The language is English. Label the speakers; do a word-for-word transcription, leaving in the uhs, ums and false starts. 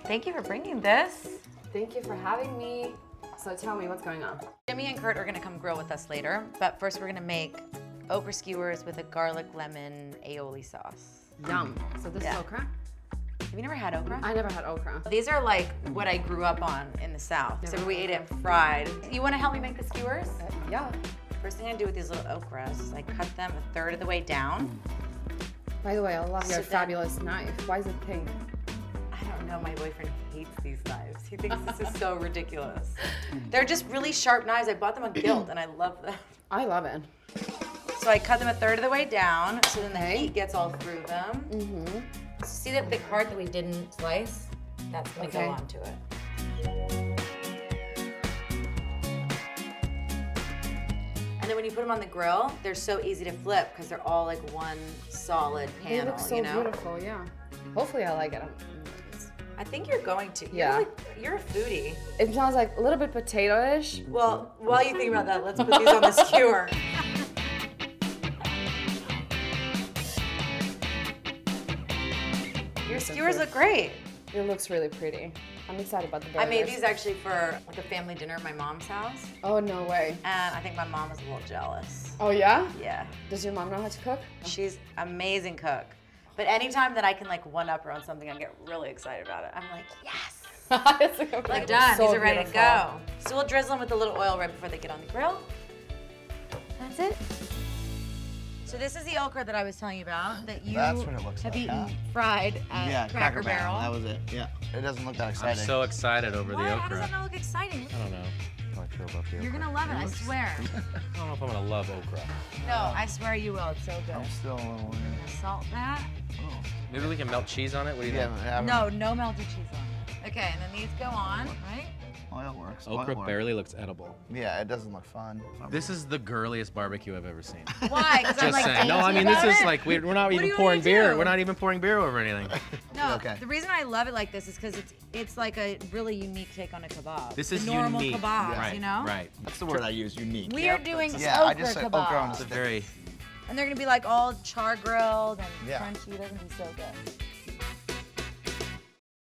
Speaker 1: Thank you for bringing this.
Speaker 2: Thank you for having me. So tell me, what's going on?
Speaker 1: Jimmy and Kurt are gonna come grill with us later, but first we're gonna make okra skewers with a garlic lemon aioli sauce.
Speaker 2: Yum. So this
Speaker 1: Yeah.
Speaker 2: is okra?
Speaker 1: Have you never had okra?
Speaker 2: I never had okra.
Speaker 1: These are like what I grew up on in the South.
Speaker 2: Never
Speaker 1: so we
Speaker 2: had
Speaker 1: ate it fried. You wanna help me make the skewers?
Speaker 2: Uh, yeah.
Speaker 1: First thing I do with these little okras is I cut them a third of the way down.
Speaker 2: By the way, I love your
Speaker 1: So then-
Speaker 2: fabulous knife. Why is it pink?
Speaker 1: I don't know, my boyfriend hates these knives. He thinks this is so ridiculous. They're just really sharp knives. I bought them on Guild and I love them.
Speaker 2: I love it.
Speaker 1: So I cut them a third of the way down so then the
Speaker 2: Okay.
Speaker 1: heat gets all through them.
Speaker 2: Mm-hmm.
Speaker 1: See that big part that we didn't slice? That's gonna
Speaker 2: Okay.
Speaker 1: go onto it. And then when you put them on the grill, they're so easy to flip because they're all like one solid panel,
Speaker 2: They look so
Speaker 1: you know?
Speaker 2: beautiful, yeah. Hopefully I like it.
Speaker 1: I think you're going to. You're
Speaker 2: Yeah.
Speaker 1: Like, you're a foodie.
Speaker 2: It sounds like a little bit potato-ish.
Speaker 1: Well, while you think about that, let's put these on the skewer. Your skewers look great.
Speaker 2: It looks really pretty. I'm excited about the burgers.
Speaker 1: I made these actually for like a family dinner at my mom's house,
Speaker 2: Oh, no way.
Speaker 1: and I think my mom was a little jealous.
Speaker 2: Oh, yeah?
Speaker 1: Yeah,
Speaker 2: Does your mom know how to cook?
Speaker 1: she's amazing cook. But anytime that I can like one up her on something, I get really excited about it. I'm like, yes.
Speaker 2: It's like,
Speaker 1: Like done,
Speaker 2: so
Speaker 1: these are ready to
Speaker 2: beautiful.
Speaker 1: go. So we'll drizzle them with a little oil right before they get on the grill. That's it. So this is the okra that I was telling you about that you
Speaker 3: That's what it looks
Speaker 1: have
Speaker 3: like,
Speaker 1: eaten
Speaker 3: huh?
Speaker 1: fried at
Speaker 3: Yeah,
Speaker 1: Cracker, Barrel.
Speaker 3: That was it. Yeah. It doesn't look that
Speaker 4: I'm
Speaker 3: exciting.
Speaker 4: so excited over
Speaker 1: Why?
Speaker 4: the
Speaker 1: How does
Speaker 4: okra.
Speaker 1: that not look exciting?
Speaker 4: I don't know how I feel about the okra.
Speaker 1: You're gonna love it, I swear.
Speaker 4: I don't know if I'm gonna love okra.
Speaker 1: No, I swear you will. It's so good.
Speaker 3: I'm still a little weird.
Speaker 1: Salt that.
Speaker 3: Oh.
Speaker 4: Maybe we can melt cheese on it. What do you
Speaker 3: Yeah,
Speaker 4: think?
Speaker 3: I haven't-
Speaker 1: No, no melted cheese on it. Okay, and then these go on, right?
Speaker 3: Oil works.
Speaker 4: Okra
Speaker 3: Oil works.
Speaker 4: barely looks edible.
Speaker 3: Yeah, it doesn't look fun.
Speaker 4: This is the girliest barbecue I've ever seen.
Speaker 1: Why? Because I'm
Speaker 4: Just
Speaker 1: like
Speaker 4: saying. No, I
Speaker 1: dainty
Speaker 4: mean this
Speaker 1: about
Speaker 4: is
Speaker 1: it?
Speaker 4: like we're, we're not
Speaker 1: What do
Speaker 4: even
Speaker 1: you want
Speaker 4: pouring
Speaker 1: me to
Speaker 4: beer.
Speaker 1: do?
Speaker 4: We're not even pouring beer over anything.
Speaker 1: No,
Speaker 3: Okay.
Speaker 1: the reason I love it like this is because it's it's like a really unique take on a kebab.
Speaker 4: This
Speaker 1: the
Speaker 4: is
Speaker 1: normal
Speaker 4: unique.
Speaker 1: kebabs,
Speaker 4: right,
Speaker 1: you know?
Speaker 4: Right.
Speaker 3: That's the word I use, unique.
Speaker 1: We are doing
Speaker 3: Yeah,
Speaker 1: okra
Speaker 3: I just said
Speaker 1: kebabs.
Speaker 3: okra on a
Speaker 4: It's a
Speaker 3: stick.
Speaker 4: very
Speaker 1: And they're gonna be like all char grilled and
Speaker 3: Yeah.
Speaker 1: crunchy. They're gonna be so good.